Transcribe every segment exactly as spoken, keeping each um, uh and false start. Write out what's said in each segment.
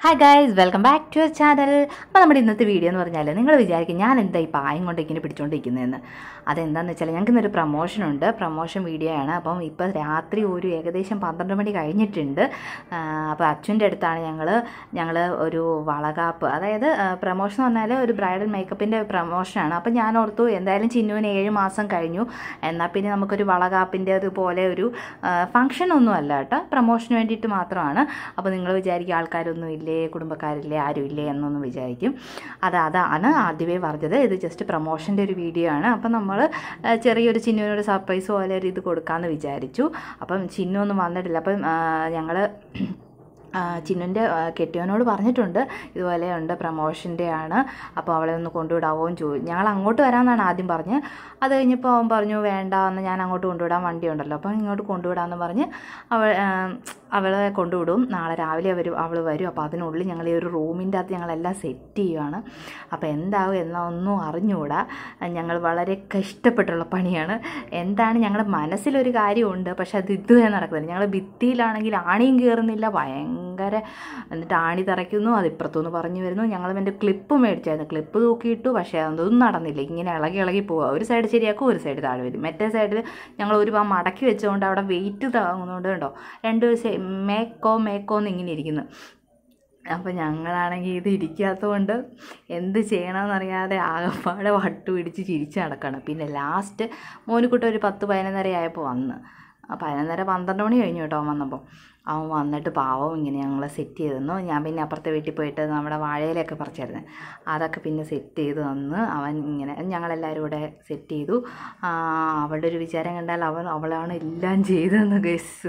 Hi guys, welcome back to our channel. അപ്പോൾ നമ്മുടെ ഇന്നത്തെ വീഡിയോ എന്ന് പറഞ്ഞാൽ നിങ്ങൾ വിചാരിക്കും ഞാൻ എന്താ ഈ പായം കൊണ്ട് ഇങ്ങനെ പിടിച്ചുകൊണ്ടിരിക്കുന്നതെന്ന്. അതെന്താണെന്ന് വെച്ചാൽ ഞങ്ങൾക്ക് ഇന്നൊരു പ്രൊമോഷനുണ്ട്, പ്രൊമോഷൻ വീഡിയോ ആണ്. അപ്പം ഇപ്പോൾ രാത്രി ഒരു ഏകദേശം പന്ത്രണ്ട് മണി കഴിഞ്ഞിട്ടുണ്ട്. അപ്പോൾ അച്ഛൻ്റെ അടുത്താണ് ഞങ്ങൾ ഞങ്ങൾ ഒരു വളകാപ്പ്, അതായത് പ്രൊമോഷൻ എന്ന് പറഞ്ഞാൽ ഒരു ബ്രൈഡൽ മേക്കപ്പിൻ്റെ പ്രൊമോഷനാണ്. അപ്പം ഞാൻ ഓർത്തു എന്തായാലും ചിന്നുവിന് ഏഴ് മാസം കഴിഞ്ഞു, എന്നാൽ പിന്നെ നമുക്കൊരു വളകാപ്പിൻ്റെ അതുപോലെ ഒരു ഫംഗ്ഷൻ ഒന്നും അല്ല കേട്ടോ, പ്രൊമോഷന് വേണ്ടിയിട്ട് മാത്രമാണ്. അപ്പോൾ നിങ്ങൾ വിചാരിക്കും ആൾക്കാരൊന്നും ഇല്ലേ, കുടുംബക്കാരില്ലേ, ആരും ഇല്ലേ എന്നൊന്നും വിചാരിക്കും. അത് അതാണ് ആദ്യമേ പറഞ്ഞത്. ഇത് ജസ്റ്റ് പ്രൊമോഷൻ്റെ ഒരു വീഡിയോ ആണ്. അപ്പം നമ്മൾ ചെറിയൊരു ചിന്നുവിനൊരു സർപ്രൈസ് പോലെ ഒരു ഇത് കൊടുക്കാമെന്ന് വിചാരിച്ചു. അപ്പം ചിന്നു ഒന്നും വന്നിട്ടില്ല. അപ്പം ഞങ്ങൾ ചിന്നുൻ്റെ കെട്ടിയവനോട് പറഞ്ഞിട്ടുണ്ട് ഇതുപോലെ ഉണ്ട്, പ്രൊമോഷൻ്റെ ആണ്, അപ്പോൾ അവളെ ഒന്ന് കൊണ്ടുവിടാവോ എന്ന് ചോദിച്ചു. ഞങ്ങൾ അങ്ങോട്ട് വരാമെന്നാണ് ആദ്യം പറഞ്ഞ്. അത് കഴിഞ്ഞപ്പോൾ അവൻ പറഞ്ഞു വേണ്ട എന്ന്, ഞാൻ അങ്ങോട്ട് കൊണ്ടുവിടാൻ വണ്ടി ഉണ്ടല്ലോ, അപ്പം ഇങ്ങോട്ട് കൊണ്ടുവിടാമെന്ന് പറഞ്ഞ് അവൾ അവളെ കൊണ്ടുവിടും. നാളെ രാവിലെ അവർ അവൾ വരും. അപ്പോൾ അതിനുള്ളിൽ ഞങ്ങൾ ഈ ഒരു റൂമിൻ്റെ അകത്ത് ഞങ്ങളെല്ലാം സെറ്റ് ചെയ്യുകയാണ്. അപ്പോൾ എന്താവും എന്നൊന്നും അറിഞ്ഞുകൂടാ. ഞങ്ങൾ വളരെ കഷ്ടപ്പെട്ടുള്ള പണിയാണ്. എന്താണ് ഞങ്ങളുടെ മനസ്സിലൊരു കാര്യമുണ്ട്, പക്ഷെ അത് ഇതുവരെ നടക്കുന്നില്ല. ഞങ്ങൾ ഭിത്തിയിലാണെങ്കിൽ ആണിയും കയറുന്നില്ല, ഭയങ്കര എന്നിട്ട് ആണി തറയ്ക്കുന്നു, അത് ഇപ്പുറത്തുനിന്ന് പറഞ്ഞു വരുന്നു. ഞങ്ങൾ എൻ്റെ ക്ലിപ്പ് മേടിച്ചായിരുന്നു, ക്ലിപ്പ് തൂക്കിയിട്ടു, പക്ഷേ അതൊന്നും നടന്നില്ല. ഇങ്ങനെ ഇളകി ഇളകി പോവുക. ഒരു സൈഡ് ശരിയാക്കും, ഒരു സൈഡ് താഴെ വരും. മറ്റേ സൈഡിൽ ഞങ്ങൾ ഒരു ഭാഗം മടക്കി വെച്ചുകൊണ്ട് അവിടെ വെയിറ്റ് താങ്ങുന്നുണ്ട് കേട്ടോ. രണ്ട് മേക്കോ മേക്കോ എന്ന് ഇങ്ങനെ ഇരിക്കുന്നു. അപ്പോൾ ഞങ്ങളാണെങ്കിൽ ഇത് ഇരിക്കാത്തതുകൊണ്ട് എന്ത് ചെയ്യണമെന്നറിയാതെ ആകപ്പാടെ വട്ടു പിടിച്ച് ചിരിച്ച് നടക്കണം. പിന്നെ ലാസ്റ്റ് മോനിക്കുട്ട ഒരു പത്ത് പതിനൊന്നര ആയപ്പോൾ വന്ന്, പതിനൊന്നര പന്ത്രണ്ട് മണി കഴിഞ്ഞു കേട്ടോ അവൻ വന്നപ്പോൾ. അവൻ വന്നിട്ട് പാവം ഇങ്ങനെ ഞങ്ങളെ സെറ്റ് ചെയ്ത് തന്നു. ഞാൻ പിന്നെ അപ്പുറത്തെ വീട്ടിൽ പോയിട്ട് നമ്മുടെ വാഴയിലൊക്കെ പറിച്ചായിരുന്നു, അതൊക്കെ പിന്നെ സെറ്റ് ചെയ്ത് തന്ന് അവൻ ഇങ്ങനെ ഞങ്ങളെല്ലാവരും കൂടെ സെറ്റ് ചെയ്തു. അവളുടെ ഒരു വിചാരം കണ്ടാൽ അവൻ അവളാണ് എല്ലാം ചെയ്തതെന്ന് ഗൈസ്.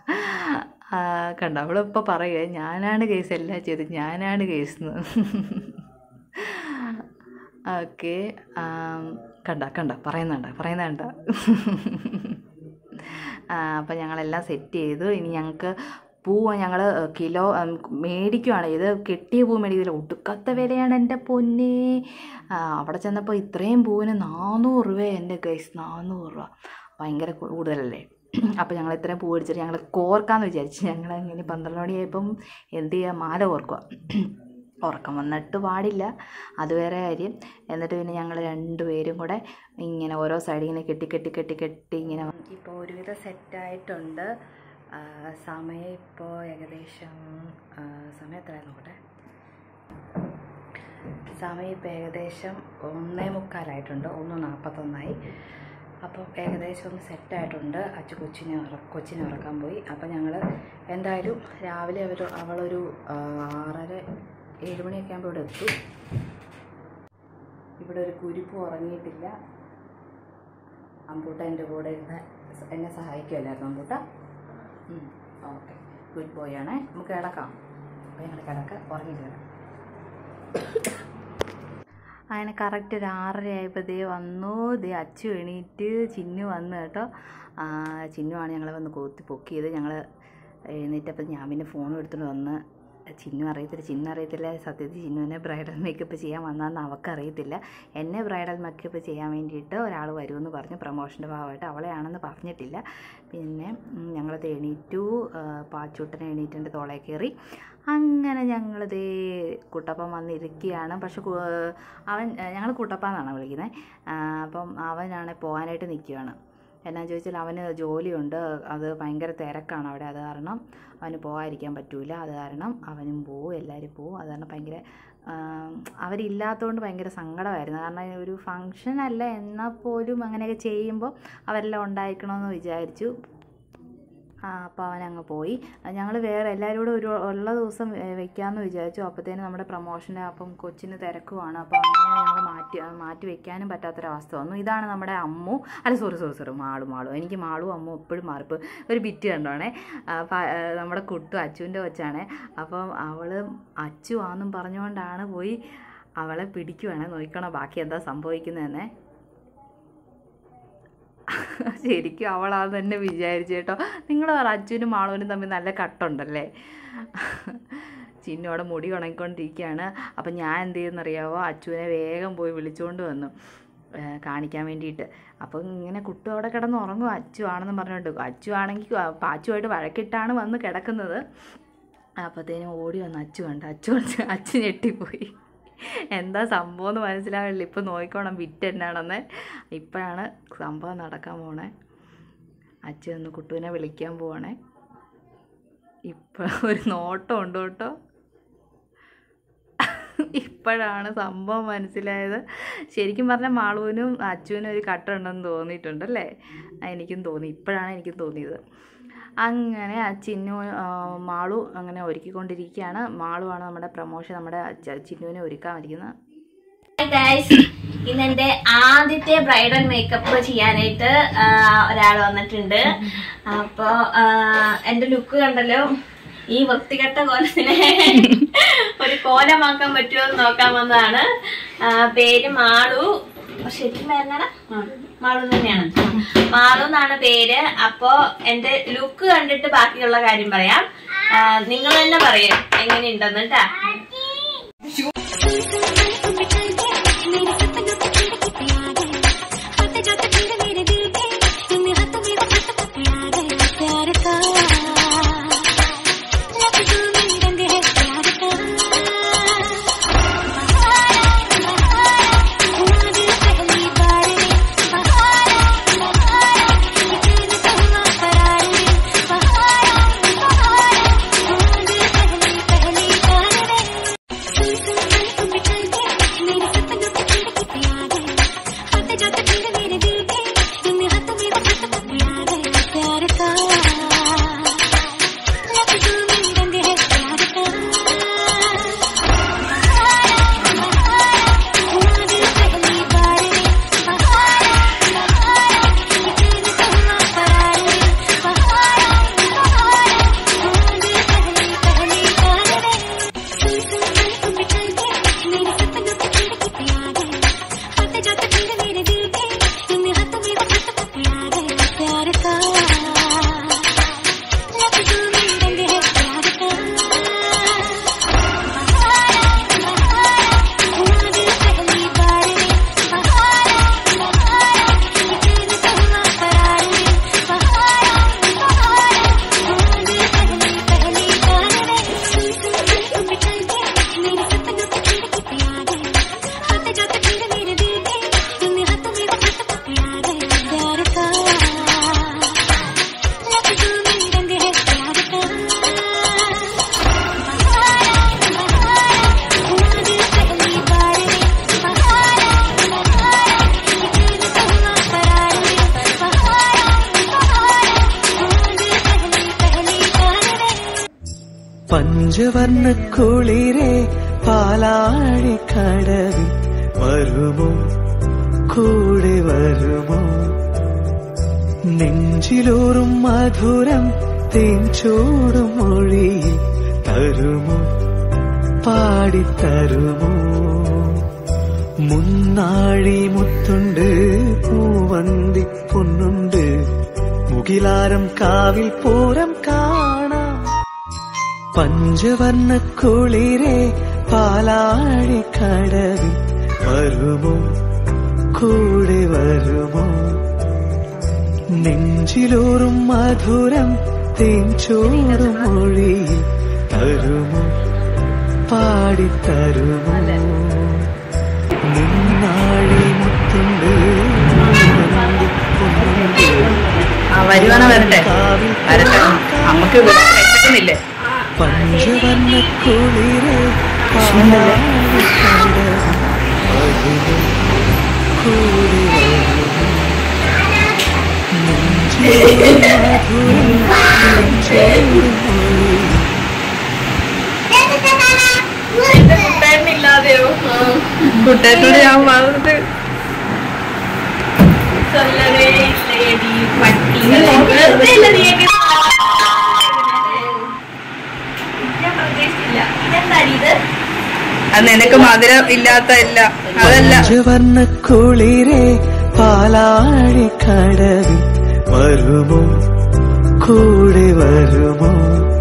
കണ്ട അവളിപ്പോൾ പറയുക ഞാനാണ് കേസ് എല്ലാം ചെയ്തത്, ഞാനാണ് കേസെന്ന്. ഓക്കെ, കണ്ട കണ്ട പറയുന്നുണ്ട പറയുന്നുണ്ട അപ്പം ഞങ്ങളെല്ലാം സെറ്റ് ചെയ്തു. ഇനി ഞങ്ങൾക്ക് പൂവ് ഞങ്ങൾ കിലോ മേടിക്കുവാണ്. ഇത് കെട്ടിയ പൂ മേടിക്കില്ല, ഒടുക്കത്തെ വിലയാണ് എൻ്റെ പൊന്നേ. അവിടെ ചെന്നപ്പോൾ ഇത്രയും പൂവിന് നാനൂറ് രൂപ എൻ്റെ ഗൈസ്, നാനൂറ് രൂപ ഭയങ്കര കൂടുതലല്ലേ. അപ്പോൾ ഞങ്ങൾ ഇത്രയും പൂ മേടിച്ചിട്ട് ഞങ്ങൾ കോർക്കാമെന്ന് വിചാരിച്ചു. ഞങ്ങൾ ഇങ്ങനെ പന്ത്രണ്ട് മണിയായപ്പം എന്ത് ചെയ്യുക, മാല കോർക്കുക. ഉറക്കം വന്നിട്ട് പാടില്ല, അത് വേറെ കാര്യം. എന്നിട്ട് പിന്നെ ഞങ്ങൾ രണ്ടുപേരും കൂടെ ഇങ്ങനെ ഓരോ സൈഡിൽ ഇങ്ങനെ കെട്ടി കെട്ടി കെട്ടി കെട്ടി ഇങ്ങനെ. ഇപ്പോൾ ഒരുവിധം സെറ്റായിട്ടുണ്ട്. സമയം ഇപ്പോൾ ഏകദേശം സമയം എത്രയാണ് നോക്കട്ടെ, സമയം ഇപ്പോൾ ഏകദേശം ഒന്നേ മുക്കാലായിട്ടുണ്ട്, ഒന്ന് നാൽപ്പത്തൊന്നായി. അപ്പോൾ ഏകദേശം ഒന്ന് സെറ്റായിട്ടുണ്ട്. അച്ഛൻ കൊച്ചിനെ ഉറ കൊച്ചിനെ ഉറക്കാൻ പോയി. അപ്പോൾ ഞങ്ങൾ എന്തായാലും രാവിലെ അവർ അവളൊരു ആറര ഏഴ് മണിയൊക്കെ ആകുമ്പോൾ ഇവിടെ എത്തും. ഇവിടെ ഒരു കുരിപ്പ് ഉറങ്ങിയിട്ടില്ല. അമ്പൂട്ട എൻ്റെ കൂടെ ഇരുന്ന് എന്നെ സഹായിക്കുമല്ലായിരുന്നു അമ്പൂട്ട. ഓക്കെ, ഗുഡ് ബോയ് ആണേ. നമുക്ക് കിടക്കാം. അപ്പോൾ ഞങ്ങൾ കിടക്ക ഉറങ്ങിയില്ല. അങ്ങനെ കറക്റ്റ് ഒരു ആറര ആയപ്പോൾ ദേ വന്നു. ദേ അച്ചു എണീറ്റ് ചിന്നു വന്നു കേട്ടോ. ചിന്നുവാണ് ഞങ്ങളെ വന്ന് കോത്തി പൊക്കിയത്. ഞങ്ങൾ എഴുന്നേറ്റപ്പോൾ ഞാൻ പിന്നെ ഫോൺ എടുത്തുകൊണ്ട് വന്ന്. ചിന്നു അറിയത്തില്ല ചിന്നു അറിയത്തില്ല സത്യത്തിൽ ചിന്നുവിനെ ബ്രൈഡൽ മേക്കപ്പ് ചെയ്യാൻ വന്നതെന്ന് അവൾക്കറിയത്തില്ല. എന്നെ ബ്രൈഡൽ മേക്കപ്പ് ചെയ്യാൻ വേണ്ടിയിട്ട് ഒരാൾ വരുമെന്ന് പറഞ്ഞു, പ്രൊമോഷൻ്റെ ഭാഗമായിട്ട്. അവളെയാണെന്ന് പറഞ്ഞിട്ടില്ല. പിന്നെ ഞങ്ങളത് എണീറ്റു. പാച്ചൂട്ടനെ എണീറ്റിൻ്റെ തോളെ കയറി. അങ്ങനെ ഞങ്ങളിതേ കുട്ടപ്പൻ വന്നിരിക്കുകയാണ്. പക്ഷെ അവൻ, ഞങ്ങൾ കുട്ടപ്പ എന്നാണ് വിളിക്കുന്നത്. അപ്പം അവനാണ് പോകാനായിട്ട് നിൽക്കുകയാണ്. എന്നാന്ന് ചോദിച്ചാൽ അവന് ജോലിയുണ്ട്, അത് ഭയങ്കര തിരക്കാണ് അവിടെ. അത് കാരണം അവന് പോകാതിരിക്കാൻ പറ്റില്ല. അത് കാരണം അവനും പോവും, എല്ലാവരും പോവും. അത് കാരണം ഭയങ്കര അവരില്ലാത്തതുകൊണ്ട് ഭയങ്കര സങ്കടമായിരുന്നു. കാരണം ഒരു ഫങ്ഷൻ അല്ല, എന്നാൽ പോലും അങ്ങനെയൊക്കെ ചെയ്യുമ്പോൾ അവരെല്ലാം ഉണ്ടായിരിക്കണമെന്ന് വിചാരിച്ചു. അപ്പോൾ അവനങ്ങ് പോയി. ഞങ്ങൾ വേറെ എല്ലാവരും കൂടെ ഒരു ഉള്ള ദിവസം വെക്കാമെന്ന് വിചാരിച്ചു. അപ്പോഴത്തേനും നമ്മുടെ പ്രൊമോഷൻ്റെ അപ്പം കൊച്ചിന് തിരക്കുവാണ്. അപ്പോൾ അങ്ങനെ ഞങ്ങൾ മാറ്റി മാറ്റി വെക്കാനും പറ്റാത്തൊരവസ്ഥ വന്നു. ഇതാണ് നമ്മുടെ അമ്മു, അല്ല sorry sorry sorry Malu Malu എനിക്ക് മാളു അമ്മു എപ്പോഴും മാറിപ്പ് ഒരു ബിറ്റ് കണ്ടോണേ. നമ്മുടെ കുട്ടു അച്ചുവിൻ്റെ കൊച്ചാണേ. അപ്പം അവൾ അച്ചു ആണെന്നും പറഞ്ഞുകൊണ്ടാണ് പോയി അവളെ പിടിക്കുവാണ്. നോക്കണം ബാക്കി എന്താ സംഭവിക്കുന്നതെന്നേ. ശരിക്കും അവളാ തന്നെ വിചാരിച്ചു കേട്ടോ. നിങ്ങൾ പറ, അച്ഛനും മാളവനും തമ്മിൽ നല്ല കട്ടുണ്ടല്ലേ. ചിന്നോടെ മുടി ഉണങ്ങിക്കൊണ്ടിരിക്കുകയാണ്. അപ്പം ഞാൻ എന്ത് ചെയ്യുന്നറിയാവോ, അച്ചുവിനെ വേഗം പോയി വിളിച്ചുകൊണ്ട് വന്നു കാണിക്കാൻ വേണ്ടിയിട്ട്. അപ്പം ഇങ്ങനെ കുട്ടു അവിടെ കിടന്ന് ഉറങ്ങും, അച്ചു ആണെന്ന് പറഞ്ഞുകൊണ്ട്. അച്ചു ആണെങ്കിൽ പാച്ചുമായിട്ട് വഴക്കിട്ടാണ് വന്ന് കിടക്കുന്നത്. അപ്പോഴത്തേനും ഓടി വന്ന് അച്ചു കണ്ട് അച്ചു കുറച്ച് അച്ചു ഞെട്ടിപ്പോയി. എന്താ സംഭവം എന്ന് മനസ്സിലാവില്ല. ഇപ്പം നോക്കിക്കോണം വിറ്റ് എന്നാണെന്ന്. ഇപ്പോഴാണ് സംഭവം നടക്കാൻ പോണേ. അച്ചു ഒന്ന് കുട്ടുവിനെ വിളിക്കാൻ പോവാണേ. ഇപ്പം ഒരു നോട്ടം ഉണ്ട് കേട്ടോ. ഇപ്പോഴാണ് സംഭവം മനസ്സിലായത്. ശരിക്കും പറഞ്ഞാൽ മാളുവിനും അച്ചുവിനും ഒരു കട്ടുണ്ടെന്ന് തോന്നിയിട്ടുണ്ടല്ലേ? എനിക്കും തോന്നി. ഇപ്പോഴാണ് എനിക്കും തോന്നിയത്. അങ്ങനെ ചിന്നു മാളു അങ്ങനെ ഒരുക്കിക്കൊണ്ടിരിക്കുകയാണ്. മാളുവാണ് നമ്മുടെ പ്രമോഷൻ നമ്മുടെ ചിന്നുവിനെ ഒരുക്കാൻ ഇരിക്കുന്നത്. ഇന്ന് എന്റെ ആദ്യത്തെ ബ്രൈഡൽ മേക്കപ്പ് ചെയ്യാനായിട്ട് ഒരാൾ വന്നിട്ടുണ്ട്. അപ്പൊ എന്റെ ലുക്ക് കണ്ടല്ലോ. ഈ വൃത്തികെട്ട കോലത്തിനെ ഒരു കോലമാക്കാൻ പറ്റുമോ എന്ന് നോക്കാൻ വന്നതാണ്. പേര് മാളു. ശരിക്കും പേരെന്നാണ്? മാളു തന്നെയാണ്. മാളു എന്നാണ് പേര്. അപ്പൊ എന്റെ ലുക്ക് കണ്ടിട്ട് ബാക്കിയുള്ള കാര്യം പറയാം. നിങ്ങൾ തന്നെ പറയാം എങ്ങനെയുണ്ടെന്ന് കേട്ടാ. പഞ്ചവർണ്ണ കുളിരേ പാലാഴി കടവിൽ വരുമോ കൂടെ വരുമോ നെഞ്ചിലൂറും മധുരം തേൻചൂടും മൊഴിയിൽ തരുമോ പാടിത്തരുമോ മുന്നാഴി മുത്തുണ്ട് പൂവന്തി പൊന്നുണ്ട് മുകിലാരം കാവിൽ പൂരം കാണാം പഞ്ചവർണ്ണ കുളിരേ പാലാഴി കടവിൽ വരുമോ കൂടെ വരുമോ നെഞ്ചിലൂറും മധുരം തേൻചൂടും മൊഴിയിൽ തരുമോ പാടിത്തരുമോ മുന്നാഴി മുത്തുണ്ട് വരുവാണോ വരട്ടെ വരട്ടെ നമുക്ക് പറ്റുന്നില്ലേ പഞ്ചവർണ്ണ കുളിരേ പാലാഴി കടവിൽ വരുമോ കൂടെ വരുമോ കുട്ടേട്ടനില്ലാതെയോ കുട്ടേട്ടോട് ഞാൻ പറഞ്ഞത് അത് നിനക്ക് മധുരം ഇല്ലാത്തല്ല അതല്ല പഞ്ചവർണ്ണ കുളിരേ പാലാഴി കടവിൽ വരുമോ കൂടെ വരുമോ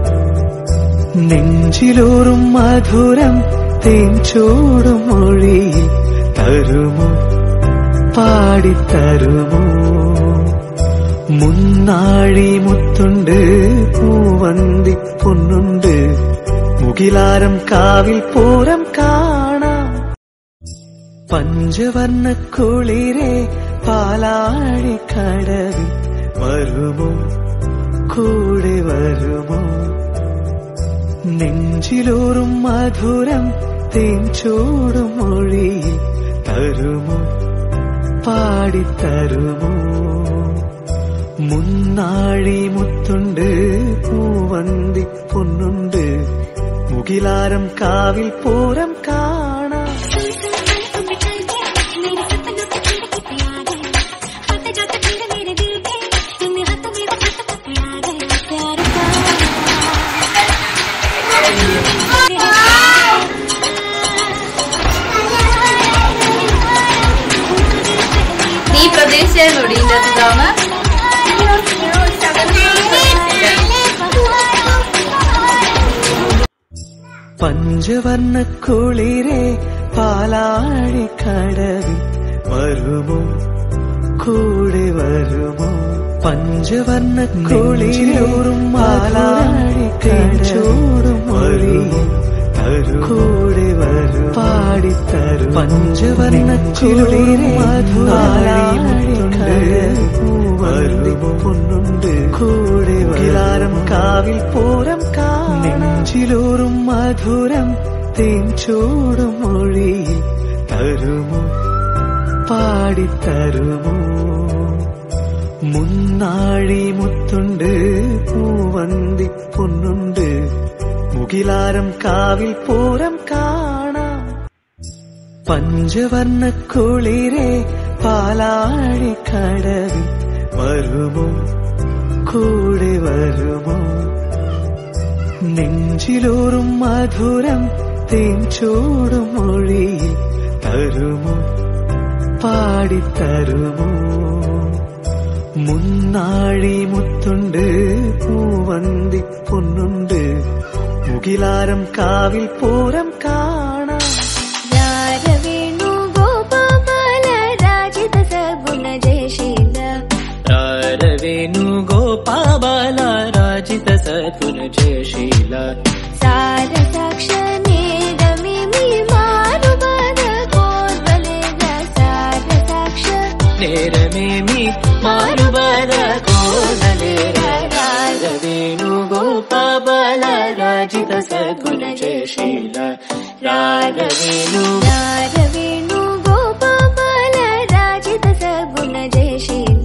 നെഞ്ചിലൂറും മധുരം തേൻചൂടും മൊഴിയിൽ തരുമോ പാടിത്തരുമോ മുന്നാഴി മുത്തുണ്ട് പൂവന്തി പൊന്നുണ്ട് മുകിലാരം കാവിൽ പൂരം കാണാം പഞ്ചവർണ്ണ കുളിരെ പാലാഴി കടവിൽ വരുമോ കൂടെ വരുമോ നെഞ്ചിലൂറും മധുരം തേൻചൂടും മൊഴിയിൽ തരുമോ പാടിത്തരുമോ മുന്നാഴി മുത്തുണ്ട് പൂവന്തി പൊന്നുണ്ട് മുകിലാരം കാവിൽ പൂരം കാണാം നീ പ്രതീക്ഷിച്ചായിരുന്നു ഇതിന്റെ അകത്താവുന്ന പഞ്ചവർണ്ണ കുളിരെ പാലാഴി കടവിൽ വരുമോ കൂടെ വരുമോ പഞ്ചവർണ്ണ കുളിരൂറും പാലാഴി കടച്ചോടും മൊഴിയിൽ കൂടെ വരും പാടിത്തരും പഞ്ചവർണ്ണ കുളിരെ വരുമോ പൊന്നുണ്ട് കൂടെ വരാരം കാവിൽ പൂരം നെഞ്ചിലൂറും മധുരം തേൻചൂടും മൊഴിയിൽ തരുമോ പാടിത്തരുമോ മുന്നാഴി മുത്തുണ്ട് പൂവന്തി പൊന്നുണ്ട് മുകിലാരം കാവിൽ പൂരം കാണാം പഞ്ചവർണ്ണ കുളിരെ പാലാഴി കടവിൽ വരുമോ കൂടെ വരുമോ നെഞ്ചിലൂറും മധുരം തേൻചൂടും മൊഴിയിൽ തരുമോ പാടിത്തരുമോ മുന്നാഴി മുത്തുണ്ട് പൂവന്തി പൊന്നുണ്ട് മുകിലാരം കാവിൽ പൂരം കാണാം വേണുഗോപാല രാജിത സദ്ഗുണ ജയശീല സാര സാക്ഷനേദമി മാറുബാധ കോർവലേഗ സാര സാക്ഷ നേരമേമി മാറുബാധ കോർവലേഗ വേണുഗോപാല രാജിത സദ്ഗുണ ജയശീല രാഗവേണു വേണുഗോപാല രാജിത സദ്ഗുണ ജയശീല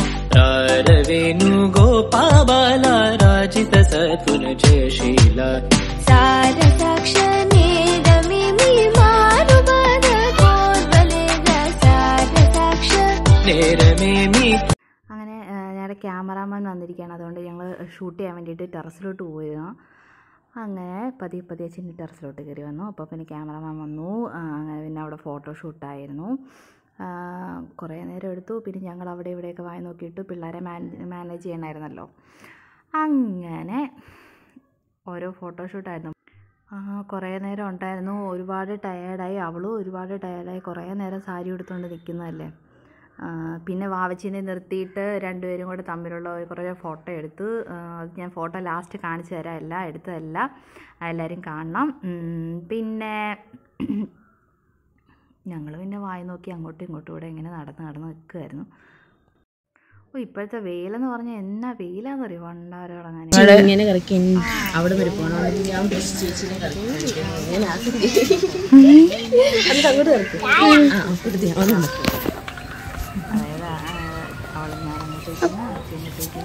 വേണുഗോപാല രാജിത സദ്ഗുണ ജയശീല സാര സാക്ഷനേദമി മാറുബാധ കോർവലേഗ സാര സാക്ഷ നേരമേമി. അങ്ങനെ ഞങ്ങളുടെ ക്യാമറാമാൻ വന്നിരിക്കുകയാണ്. അതുകൊണ്ട് ഞങ്ങൾ ഷൂട്ട് ചെയ്യാൻ വേണ്ടിയിട്ട് ടെറസിലോട്ട് പോയിരുന്നു. അങ്ങനെ പതിയെ പതിയെ ചിന്നി ടെറസിലോട്ട് കയറി വന്നു. അപ്പോൾ പിന്നെ ക്യാമറാമാൻ വന്നു. അങ്ങനെ പിന്നെ അവിടെ ഫോട്ടോ ഷൂട്ടായിരുന്നു. കുറേ നേരം എടുത്തു. പിന്നെ ഞങ്ങൾ അവിടെ ഇവിടെയൊക്കെ വായി നോക്കിയിട്ട് പിള്ളേരെ മാനേജ് ചെയ്യണമായിരുന്നല്ലോ. അങ്ങനെ ഓരോ ഫോട്ടോഷൂട്ടായിരുന്നു. കുറേ നേരം ഉണ്ടായിരുന്നു. ഒരുപാട് ടയേർഡായി. അവളും ഒരുപാട് ടയേർഡായി. കുറേ നേരം സാരി എടുത്തുകൊണ്ട് നിൽക്കുന്നതല്ലേ. പിന്നെ വാവച്ചിനെ നിർത്തിയിട്ട് രണ്ടുപേരും കൂടെ തമ്മിലുള്ള കുറേ ഫോട്ടോ എടുത്ത്. അത് ഞാൻ ഫോട്ടോ ലാസ്റ്റ് കാണിച്ചു തരാം. എല്ലാം എടുത്തതല്ല, എല്ലാവരും കാണണം. പിന്നെ ഞങ്ങൾ പിന്നെ വായി നോക്കി അങ്ങോട്ടും ഇങ്ങോട്ടും കൂടെ ഇങ്ങനെ നടന്ന് നടന്ന് നിൽക്കുമായിരുന്നു. ഓ, ഇപ്പോഴത്തെ വെയിലെന്ന് പറഞ്ഞാൽ എന്നാ വെയിലാണെന്നറിയോ. വണ്ടാരോടങ്ങനെ ഇങ്ങനെ കളിക്കാൻ അവിടെ വരെ പോകണം. ഞാൻ അങ്ങോട്ട് കളിക്കും. അതായത് അവൾ ഞാൻ അങ്ങോട്ടേക്ക്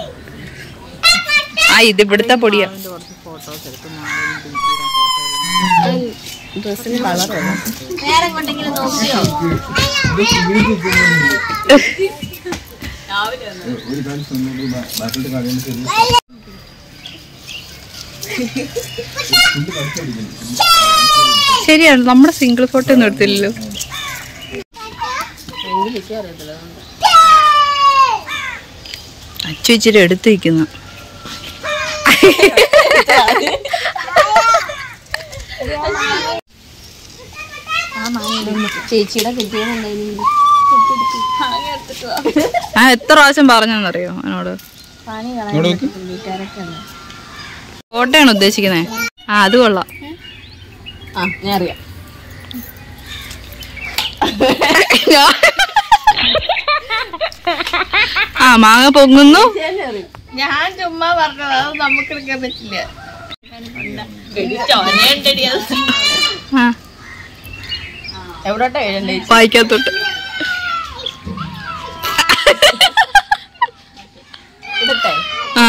ആ ഇത് ഇവിടുത്തെ പൊടിയാ. കുറച്ച് ഫോട്ടോസ് എടുത്തു. ഡ്രസ്സിന് കളർ വേറെ കൊണ്ടെങ്കിലും നോക്കിയോ? ശരിയാണ്. നമ്മുടെ സിംഗിൾ ഫോട്ടോ ഒന്നും എടുത്തില്ലല്ലോ. അച്ചു ഇച്ചിരി എടുത്ത് വയ്ക്കുന്നു. ചേച്ചിയുടെ കുട്ടികളുണ്ടായിരുന്നു. ഞാൻ എത്ര പ്രാവശ്യം പറഞ്ഞെന്നറിയോ എന്നോട്? കോട്ടയാണ് ഉദ്ദേശിക്കുന്നേ. ആ അത് കൊള്ളാം. ഞാൻ അറിയാം. ആ മാങ്ങ പൊങ്ങുന്നു. ഞാൻ ചുമ്മാ പറഞ്ഞത്, അത് നമുക്ക് എടുക്കാൻ പറ്റില്ല. എവിടോട്ടാ എഴുതണ്ടേ? വായിക്കാത്തോട്ട്. ഇടട്ടെ? ആ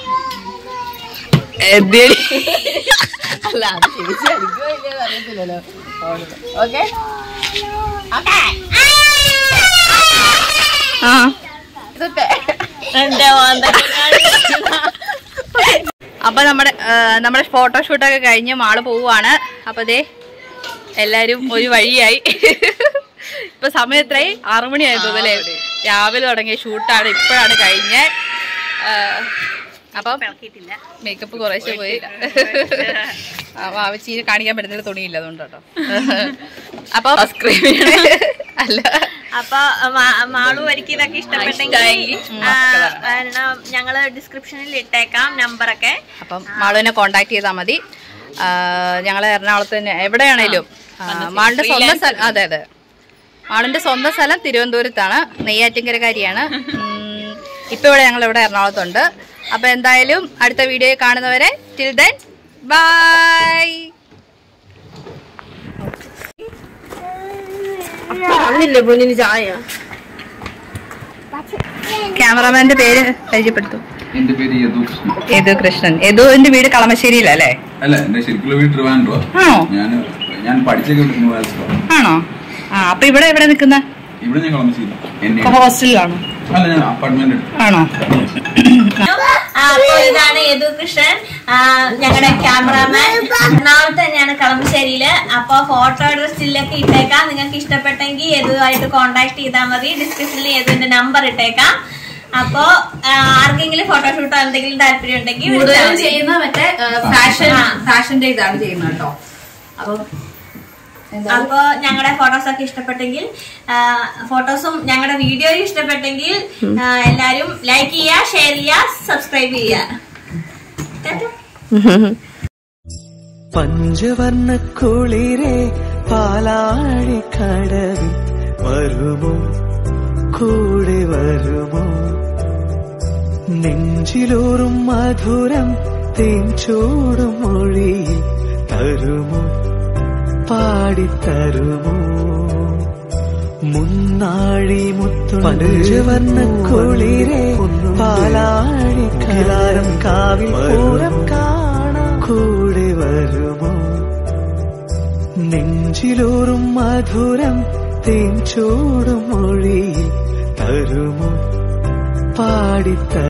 എന്തേടി? അല്ല അത് ചേച്ചി അടിക്കോ ഇല്ലയോ അറിയത്തില്ലല്ലോ. ഓക്കെ ആ ഇടട്ടെ? അപ്പൊ നമ്മുടെ നമ്മുടെ ഫോട്ടോഷൂട്ടൊക്കെ കഴിഞ്ഞ് മാള് പോവാണ്. അപ്പൊ ദേ എല്ലാരും ഒരു വഴിയായി. ഇപ്പൊ സമയം എത്രയായി? ആറുമണി ആയിരുന്നു അല്ലേ? രാവിലെ തുടങ്ങിയ ഷൂട്ടാണ്, ഇപ്പോഴാണ് കഴിഞ്ഞ്. അപ്പം മേക്കപ്പ് കുറേശ്ശെ പോയി. വാവച്ചീനെ കാണിക്കാൻ പറ്റുന്ന തുണിയില്ല അതുകൊണ്ട് കേട്ടോ. അപ്പൊ അല്ല അപ്പൊ മാളു വരിക്ക് ഇതൊക്കെ ഇഷ്ടപ്പെട്ടെങ്കിൽ ഞങ്ങള് ഡിസ്ക്രിപ്ഷനിൽ ഇട്ടേക്കാം നമ്പറൊക്കെ. അപ്പം മാളുവിനെ കോണ്ടാക്ട് ചെയ്താൽ മതി. ഞങ്ങള് എറണാകുളത്ത് തന്നെ എവിടെയാണേലും മാളുടെ സ്വന്തം സ്ഥലം. അതെ അതെ മാളുന്റെ സ്വന്തം സ്ഥലം തിരുവനന്തപുരത്താണ്, നെയ്യാറ്റിൻകരക്കാരിയാണ്. ഇപ്പൊ ഇവിടെ ഞങ്ങൾ ഇവിടെ എറണാകുളത്തുണ്ട്. അപ്പൊ എന്തായാലും അടുത്ത വീഡിയോ കാണുന്നവരെ ടിൽ ദെൻ ബൈ. ക്യാമറമാന്റെ പേര് പരിചയപ്പെടുത്തു. എന്റെ പേര് യദു കൃഷ്ണൻ. യദു കൃഷ്ണൻ. യദുവിന്റെ വീട് കളമശ്ശേരിയിലല്ലേ? അല്ല, എന്റെ ശരിക്കുള്ള വീട് ട്രിവാൻഡ്രം. ഞാൻ ഞാൻ പഠിച്ചൊക്കെ ആണോ? ആ അപ്പൊ ഇവിടെ എവിടെ നിൽക്കുന്ന? ഇവിടെ ഞാൻ കളമശ്ശേരി ഹോസ്റ്റലിലാണോ? അല്ല, ഞാൻ അപ്പാർട്ട്മെന്റ് ആണോ? അപ്പൊ ഇതാണ് യദു കൃഷ്ണൻ, ഞങ്ങളുടെ ക്യാമറാമാൻ. എറണാകുളത്ത് തന്നെയാണ്, കളമശ്ശേരിയില്. അപ്പൊ ഫോട്ടോ സ്റ്റില്ലൊക്കെ ഇട്ടേക്കാം. നിങ്ങൾക്ക് ഇഷ്ടപ്പെട്ടെങ്കിൽ യദുവായിട്ട് കോണ്ടാക്ട് ചെയ്താൽ മതി. ഡിസ്ക്രിപ്ഷനിൽ യദുവിന്റെ നമ്പർ ഇട്ടേക്കാം. അപ്പൊ ആർക്കെങ്കിലും ഫോട്ടോഷൂട്ടോ എന്തെങ്കിലും താല്പര്യം ഉണ്ടെങ്കിൽ ചെയ്യുന്ന മറ്റേ ഫാഷൻ ഫാഷന്റെ ഇതാണ് ചെയ്യുന്നത് കേട്ടോ. അപ്പൊ അപ്പൊ ഞങ്ങളുടെ ഫോട്ടോസ് ഒക്കെ ഇഷ്ടപ്പെട്ടെങ്കിൽ, ഫോട്ടോസും ഞങ്ങളുടെ വീഡിയോയും ഇഷ്ടപ്പെട്ടെങ്കിൽ എല്ലാരും ലൈക്ക് ചെയ്യുക, ഷെയർ ചെയ്യുക, സബ്സ്ക്രൈബ് ചെയ്യുക. പഞ്ചവർണ്ണ കുളിരേ പാലാഴി കടവിൽ വരുമോ, കൂടെ വരുമോ, നെഞ്ചിലൂറും മധുരം തേൻചൂടും മൊഴിയിൽ തരുമോ, പാടിത്തരുമോ, മുന്നാഴി മുത്തു പഞ്ചവർണ്ണ കുളിരേ പാലാഴി കലാരം കാവിൽ പൂരം കാണാം, കൂടെ വരുമോ, നെഞ്ചിലൂറും മധുരം തേൻചൂടും മൊഴിയിൽ തരുമോ, പാടിത്ത